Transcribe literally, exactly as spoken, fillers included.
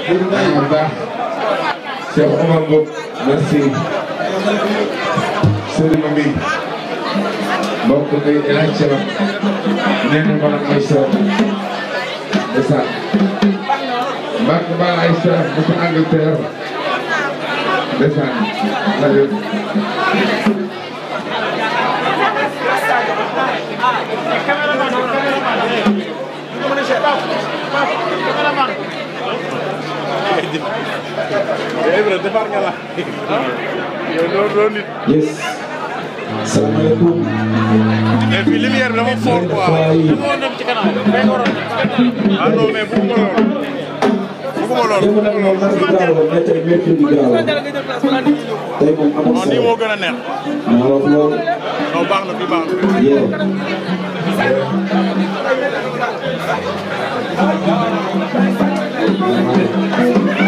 bu baax Cheikh Omar Mboup merci Serigne Mami mbokk mi El Hadj Thiam nee na ma nag may soor de ça mbokk ba ay soor bu ko Angleterre de ça la def yes. Salaamaaleykum. mais fii lumière bi dafa fort quoi. ah non mais bu ko lool. bu ko lool. démb nag moom nar bi gaaw la mais tey mercredi gaaw la. tey moom amul solo. non nii moo gën a neex. maa wax loolu. non baax na fi baax na. yéen. Thank you.